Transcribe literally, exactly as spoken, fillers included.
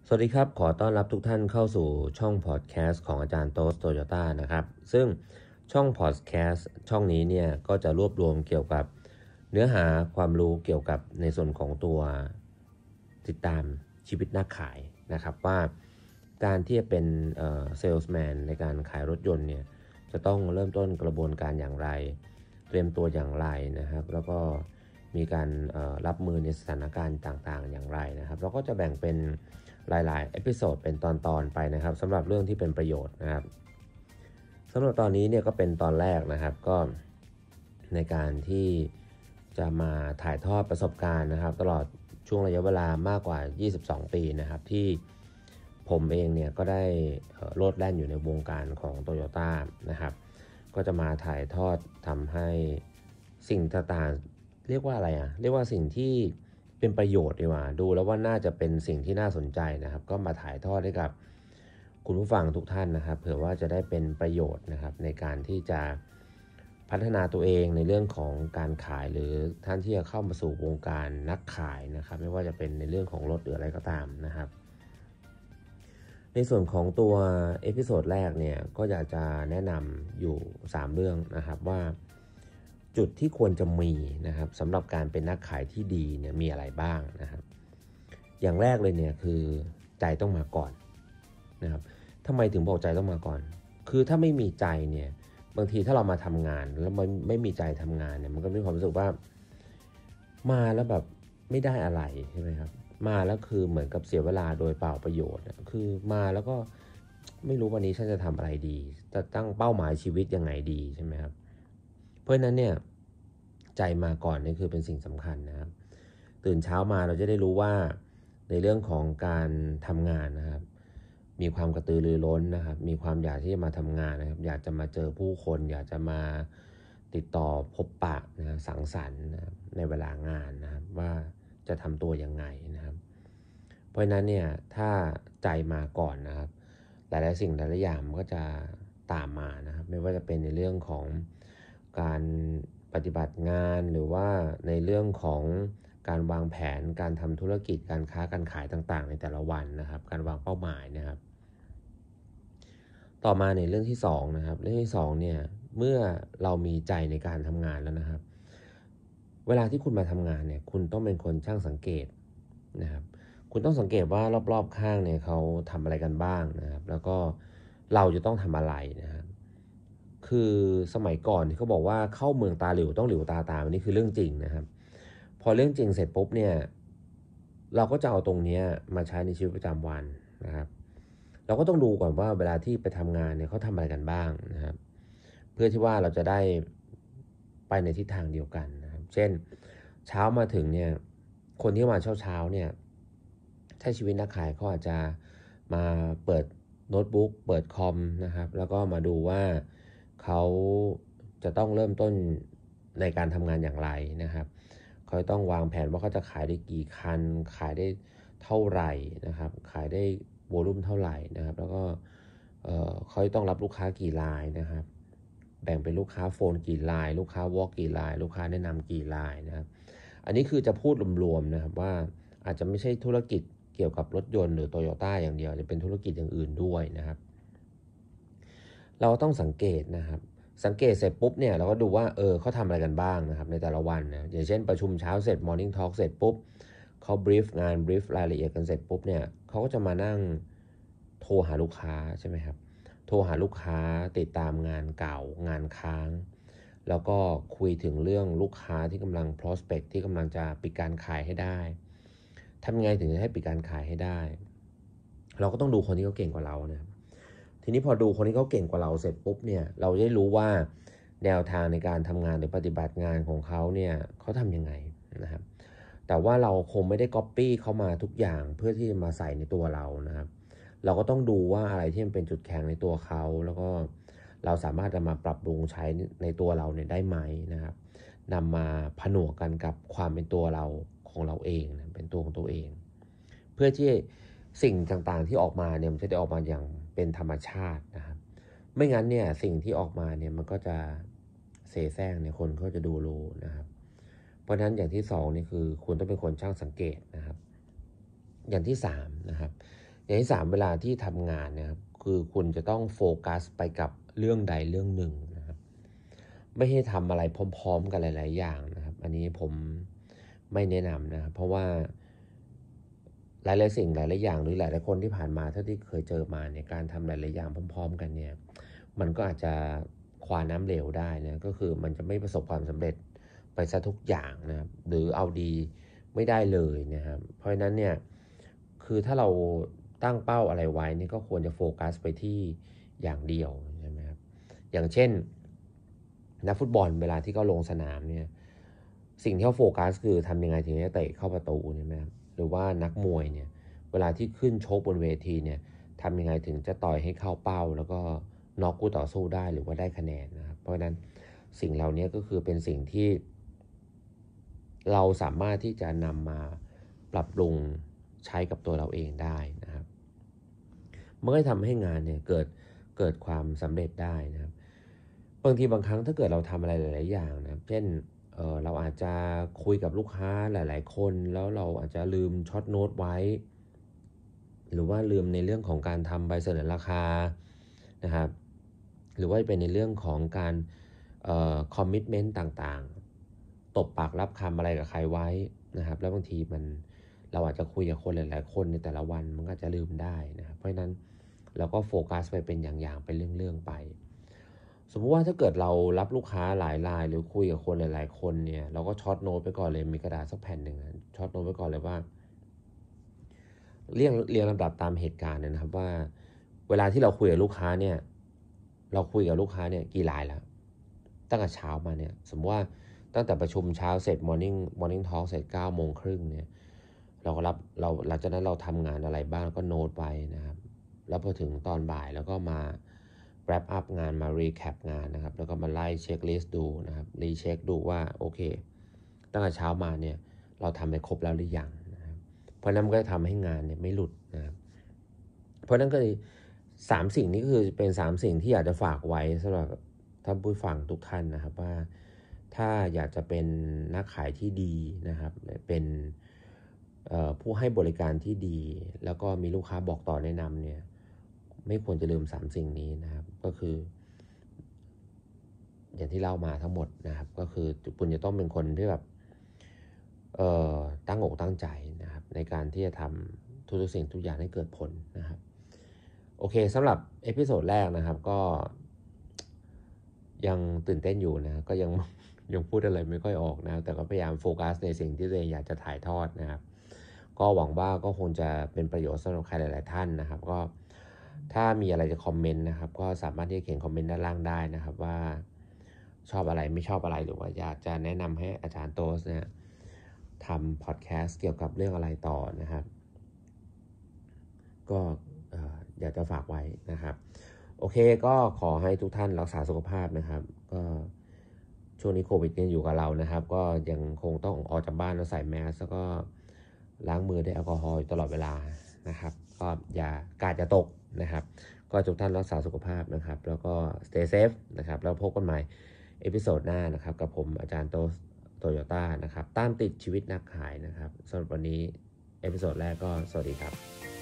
สวัสดีครับขอต้อนรับทุกท่านเข้าสู่ช่องพอดแคสต์ของอาจารย์โตสโตโยต้านะครับซึ่งช่องพอดแคสต์ช่องนี้เนี่ยก็จะรวบรวมเกี่ยวกับเนื้อหาความรู้เกี่ยวกับในส่วนของตัวติดตามชีวิตนักขายนะครับว่าการที่จะเป็นเซลส์แมนในการขายรถยนต์เนี่ยจะต้องเริ่มต้นกระบวนการอย่างไรเตรียมตัวอย่างไรนะครับแล้วก็มีการรับมือในสถานการณ์ต่างๆอย่างไรนะครับเราก็จะแบ่งเป็นหลายๆเอพิโซดเป็นตอนๆไปนะครับสำหรับเรื่องที่เป็นประโยชน์นะครับสำหรับตอนนี้เนี่ยก็เป็นตอนแรกนะครับก็ในการที่จะมาถ่ายทอดประสบการณ์นะครับตลอดช่วงระยะเวลามากกว่ายี่สิบสองปีนะครับที่ผมเองเนี่ยก็ได้โลดแล่นอยู่ในวงการของ Toyota นะครับก็จะมาถ่ายทอดทำให้สิ่งต่างๆเรียกว่าอะไรอ่ะเรียกว่าสิ่งที่เป็นประโยชน์ดีกว่าดูแล้วว่าน่าจะเป็นสิ่งที่น่าสนใจนะครับก็มาถ่ายทอดให้กับคุณผู้ฟังทุกท่านนะครับเผื่อว่าจะได้เป็นประโยชน์นะครับในการที่จะพัฒนาตัวเองในเรื่องของการขายหรือท่านที่จะเข้ามาสู่วงการนักขายนะครับไม่ว่าจะเป็นในเรื่องของรถหรืออะไรก็ตามนะครับในส่วนของตัวเอพิโซดแรกเนี่ยก็อยากจะแนะนำอยู่สามเรื่องนะครับว่าจุดที่ควรจะมีนะครับสำหรับการเป็นนักขายที่ดีเนี่ยมีอะไรบ้างนะครับอย่างแรกเลยเนี่ยคือใจต้องมาก่อนนะครับทำไมถึงบอกใจต้องมาก่อนคือถ้าไม่มีใจเนี่ยบางทีถ้าเรามาทำงานแล้วมันไม่มีใจทำงานเนี่ยมันก็มีความรู้สึกว่ามาแล้วแบบไม่ได้อะไรใช่ไหมครับมาแล้วคือเหมือนกับเสียเวลาโดยเปล่าประโยชน์คือมาแล้วก็ไม่รู้วันนี้ฉันจะทำอะไรดีจะตั้งเป้าหมายชีวิตยังไงดีใช่ไหมครับเพราะฉะนั้นเนี่ยใจมาก่อนนี่คือเป็นสิ่งสำคัญนะครับตื่นเช้ามาเราจะได้รู้ว่าในเรื่องของการทำงานนะครับมีความกระตือรือร้นนะครับมีความอยากที่จะมาทำงานนะครับอยากจะมาเจอผู้คนอยากจะมาติดต่อพบปะนะสังสรรค์นะครับในเวลางานนะครับว่าจะทำตัวยังไงนะครับเพราะฉะนั้นเนี่ยถ้าใจมาก่อนนะครับหลายๆสิ่งหลายๆอย่างมันก็จะตามมานะครับไม่ว่าจะเป็นในเรื่องของการปฏิบัติงานหรือว่าในเรื่องของการวางแผนการทำธุรกิจการค้าการขายต่างๆในแต่ละวันนะครับการวางเป้าหมายนะครับต่อมาในเรื่องที่สองนะครับเรื่องที่สองเนี่ยเมื่อเรามีใจในการทำงานแล้วนะครับเวลาที่คุณมาทำงานเนี่ยคุณต้องเป็นคนช่างสังเกตนะครับคุณต้องสังเกตว่ารอบๆข้างเนี่ยเขาทำอะไรกันบ้างนะครับแล้วก็เราจะต้องทำอะไรนะครับคือสมัยก่อนที่เขาบอกว่าเข้าเมืองตาหลิวต้องหลิวตาตามอันนี้คือเรื่องจริงนะครับพอเรื่องจริงเสร็จปุ๊บเนี่ยเราก็จะเอาตรงนี้มาใช้ในชีวิตประจำวันนะครับเราก็ต้องดูก่อนว่าเวลาที่ไปทำงานเนี่ยเขาทำอะไรกันบ้างนะครับเพื่อที่ว่าเราจะได้ไปในทิศทางเดียวกันนะครับเช่นเช้ามาถึงเนี่ยคนที่มาเช้าเช้าเนี่ยถ้าชีวิตนักขายเขาอาจจะมาเปิดโน้ตบุ๊กเปิดคอมนะครับแล้วก็มาดูว่าเขาจะต้องเริ่มต้นในการทำงานอย่างไรนะครับเขาต้องวางแผนว่าเขาจะขายได้กี่คันขายได้เท่าไหร่นะครับขายได้โวลุ่มเท่าไหร่นะครับแล้วก็เขาต้องรับลูกค้ากี่รายนะครับแบ่งเป็นลูกค้าโฟนกี่รายลูกค้าวอล์กกี่รายลูกค้าแนะนำกี่รายนะครับอันนี้คือจะพูดรวมๆนะครับว่าอาจจะไม่ใช่ธุรกิจเกี่ยวกับรถยนต์หรือ Toyota อย่างเดียวจะเป็นธุรกิจอย่างอื่นด้วยนะครับเราต้องสังเกตนะครับสังเกตเสร็จปุ๊บเนี่ยเราก็ดูว่าเออเขาทำอะไรกันบ้างนะครับในแต่ละวันนะอย่างเช่นประชุมเช้าเสร็จ Morning Talk เสร็จปุ๊บเขาบรีฟงานบรีฟรายละเอียดกันเสร็จปุ๊บเนี่ยเขาก็จะมานั่งโทรหาลูกค้าใช่ไหมครับโทรหาลูกค้าติดตามงานเก่างานค้างแล้วก็คุยถึงเรื่องลูกค้าที่กำลัง prospect ที่กำลังจะปิดการขายให้ได้ทำยังไงถึงจะให้ปิดการขายให้ได้เราก็ต้องดูคนที่เขาเก่งกว่าเรานะครับทีนี้พอดูคนที่เขาเก่งกว่าเราเสร็จปุ๊บเนี่ยเราจะได้รู้ว่าแนวทางในการทำงานหรือปฏิบัติงานของเขาเนี่ยเขาทำยังไงนะครับแต่ว่าเราคงไม่ได้ก๊อปปี้เข้ามาทุกอย่างเพื่อที่จะมาใส่ในตัวเรานะครับเราก็ต้องดูว่าอะไรที่มันเป็นจุดแข็งในตัวเขาแล้วก็เราสามารถจะมาปรับปรุงใช้ในตัวเราเนี่ยได้ไหมนะครับนำมาผนวกกันกับความเป็นตัวเราของเราเองนะเป็นตัวของตัวเองเพื่อที่สิ่งต่างๆที่ออกมาเนี่ยมันจะได้ออกมาอย่างเป็นธรรมชาตินะครับไม่งั้นเนี่ยสิ่งที่ออกมาเนี่ยมันก็จะเสแสร้งเนี่ยคนก็จะดูรู้นะครับเพราะฉะนั้นอย่างที่สองนี่คือคุณต้องเป็นคนช่างสังเกตนะครับอย่างที่สามนะครับอย่างที่สามเวลาที่ทำงานนะครับคือคุณจะต้องโฟกัสไปกับเรื่องใดเรื่องหนึ่งนะครับไม่ให้ทำอะไรพร้อมๆกันหลายๆอย่างนะครับอันนี้ผมไม่แนะนำนะครับเพราะว่าหลายๆสิ่งหลายๆอย่างหรือหลายๆคนที่ผ่านมาเท่าที่เคยเจอมาเนี่ยการทำหลายๆอย่างพร้อมๆกันเนี่ยมันก็อาจจะควาน้ำเหลวได้นะก็คือมันจะไม่ประสบความสำเร็จไปซะทุกอย่างนะครับหรือเอาดีไม่ได้เลยนะครับเพราะฉะนั้นเนี่ยคือถ้าเราตั้งเป้าอะไรไว้นี่ก็ควรจะโฟกัสไปที่อย่างเดียวใช่ไหมครับอย่างเช่นนักฟุตบอลเวลาที่เขาลงสนามเนี่ยสิ่งที่เขาโฟกัสคือทำยังไงถึงจะเตะเข้าประตูใช่ไหมครับหรือว่านักมวยเนี่ยเวลาที่ขึ้นชกบนเวทีเนี่ยทำยังไงถึงจะต่อยให้เข้าเป้าแล้วก็น็อกคู่ต่อสู้ได้หรือว่าได้คะแนนนะครับเพราะฉะนั้นสิ่งเหล่านี้ก็คือเป็นสิ่งที่เราสามารถที่จะนำมาปรับปรุงใช้กับตัวเราเองได้นะครับมันก็ทำให้งานเนี่ยเกิดเกิดความสำเร็จได้นะครับบางทีบางครั้งถ้าเกิดเราทำอะไรหลายๆอย่างนะครับเช่นเอ่อเราอาจจะคุยกับลูกค้าหลายๆคนแล้วเราอาจจะลืมช็อตโน้ตไว้หรือว่าลืมในเรื่องของการทำใบเสนอราคานะครับหรือว่าเป็นในเรื่องของการเอ่อคอมมิตเมนต์ต่างๆตบปากรับคำอะไรกับใครไว้นะครับแล้วบางทีมันเราอาจจะคุยกับคนหลายๆคนในแต่ละวันมันก็จะลืมได้นะครับเพราะฉะนั้นเราก็โฟกัสไปเป็นอย่างๆเป็นเรื่องๆไปสมมุติว่าถ้าเกิดเรารับลูกค้าหลายรายหรือคุยกับคนหลายๆคนเนี่ยเราก็ช็อตโน้ตไปก่อนเลยมีกระดาษสักแผ่นหนึ่งช็อตโน้ตไปก่อนเลยว่าเรียงเรียงลำดับตามเหตุการณ์นะครับว่าเวลาที่เราคุยกับลูกค้าเนี่ยเราคุยกับลูกค้าเนี่ยกี่รายแล้วตั้งแต่เช้ามาเนี่ยสมมติว่าตั้งแต่ประชุมเช้าเสร็จ morning morning talk เสร็จเก้าโมงครึ่งเนี่ยเราก็รับเราหลังจากนั้นเราทำงานอะไรบ้างก็โน้ตไว้นะครับแล้วพอถึงตอนบ่ายแล้วก็มา wrap up งานมา recap งานนะครับแล้วก็มาไล่เช็คลิสต์ดูนะครับรีเช็คดูว่าโอเคตั้งแต่เช้ามาเนี่ยเราทำไปครบแล้วหรือยังนะครับเพราะนั้นก็จะทำให้งานเนี่ยไม่หลุดนะครับเพราะนั้นก็เลยสามสิ่งนี้ก็คือเป็นสามสิ่งที่อยากจะฝากไว้สำหรับท่านผู้ฟังทุกท่านนะครับว่าถ้าอยากจะเป็นนักขายที่ดีนะครับเป็นผู้ให้บริการที่ดีแล้วก็มีลูกค้าบอกต่อแนะนำเนี่ยไม่ควรจะลืมสามสิ่งนี้นะครับก็คืออย่างที่เล่ามาทั้งหมดนะครับก็คือคุณจะต้องเป็นคนที่แบบเอ่อตั้งอกตั้งใจนะครับในการที่จะทำทุกสิ่งทุกอย่างให้เกิดผลนะครับโอเคสำหรับเอพิโซดแรกนะครับก็ยังตื่นเต้นอยู่นะก็ยังยังพูดอะไรไม่ค่อยออกนะแต่ก็พยายามโฟกัสในสิ่งที่ตัวเองอยากจะถ่ายทอดนะครับก็หวังว่าก็คงจะเป็นประโยชน์สำหรับใครหลายๆท่านนะครับก็ถ้ามีอะไรจะคอมเมนต์นะครับก็สามารถที่จะเขียนคอมเมนต์ด้านล่างได้นะครับว่าชอบอะไรไม่ชอบอะไรหรือว่าอยากจะแนะนำให้อาจารย์โตสเนี่ยทำพอดแคสต์เกี่ยวกับเรื่องอะไรต่อนะครับก็อยากจะฝากไว้นะครับโอเคก็ขอให้ทุกท่านรักษาสุขภาพนะครับก็ช่วงนี้โควิดยังอยู่กับเรานะครับก็ยังคงต้องออกจากบ้านแล้วใส่แมสแล้วก็ล้างมือด้วยแอลกอฮอล์ตลอดเวลานะครับก็อย่ากาดอย่าตกนะครับก็ทุกท่านรักษาสุขภาพนะครับแล้วก็ stay safe นะครับแล้วพบกันใหม่เอพิโซดหน้านะครับกับผมอาจารย์โตโตโยต้านะครับตามติดชีวิตนักขายนะครับสำหรับวันนี้เอพิโซดแรกก็สวัสดีครับ